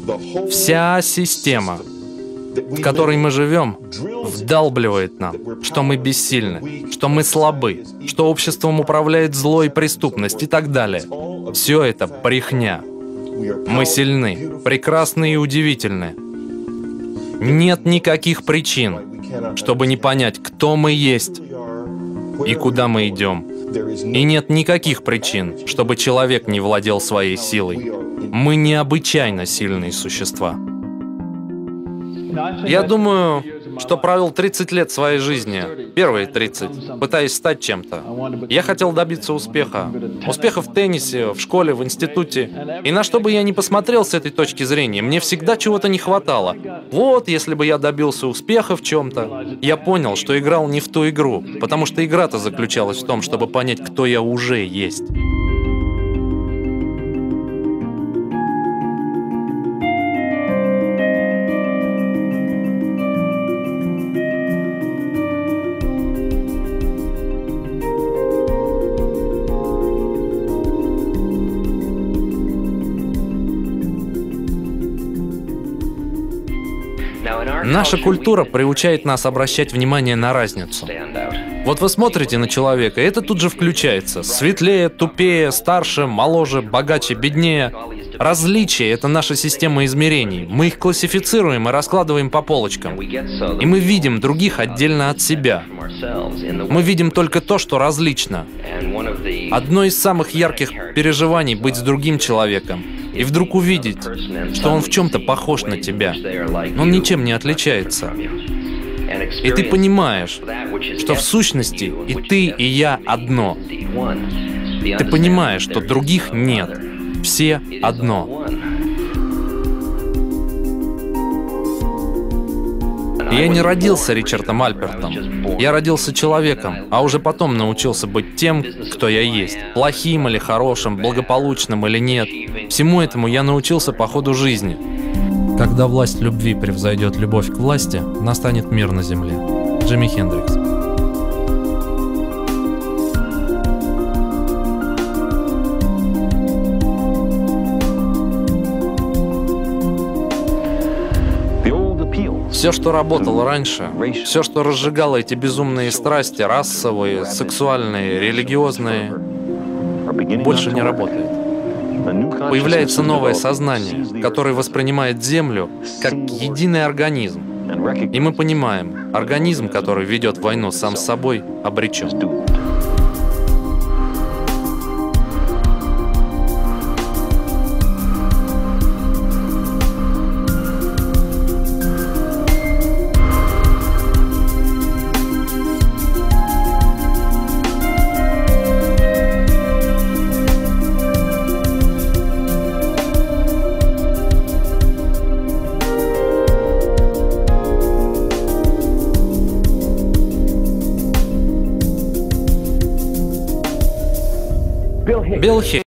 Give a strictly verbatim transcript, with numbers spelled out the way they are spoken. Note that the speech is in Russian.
Вся система, в которой мы живем, вдалбливает нам, что мы бессильны, что мы слабы, что обществом управляет зло и преступность и так далее. Все это брехня. Мы сильны, прекрасны и удивительны. Нет никаких причин, чтобы не понять, кто мы есть и куда мы идем. И нет никаких причин, чтобы человек не владел своей силой. Мы необычайно сильные существа. Я думаю, что провел тридцать лет своей жизни, первые тридцать, пытаясь стать чем-то. Я хотел добиться успеха. Успеха в теннисе, в школе, в институте. И на что бы я ни посмотрел с этой точки зрения, мне всегда чего-то не хватало. Вот, если бы я добился успеха в чем-то, я понял, что играл не в ту игру, потому что игра-то заключалась в том, чтобы понять, кто я уже есть. Наша культура приучает нас обращать внимание на разницу. Вот вы смотрите на человека, и это тут же включается. Светлее, тупее, старше, моложе, богаче, беднее. Различия — это наша система измерений. Мы их классифицируем и раскладываем по полочкам. И мы видим других отдельно от себя. Мы видим только то, что различно. Одно из самых ярких переживаний — быть с другим человеком. И вдруг увидеть, что он в чем-то похож на тебя, но он ничем не отличается. И ты понимаешь, что в сущности и ты, и я одно. Ты понимаешь, что других нет. Все одно. Я не родился Ричардом Альпертом. Я родился человеком, а уже потом научился быть тем, кто я есть. Плохим или хорошим, благополучным или нет. Всему этому я научился по ходу жизни. Когда власть любви превзойдет любовь к власти, настанет мир на земле. Джимми Хендрикс. Все, что работало раньше, все, что разжигало эти безумные страсти, расовые, сексуальные, религиозные, больше не работает. Появляется новое сознание, которое воспринимает Землю как единый организм. И мы понимаем, организм, который ведет войну сам с собой, обречен. Билл Хей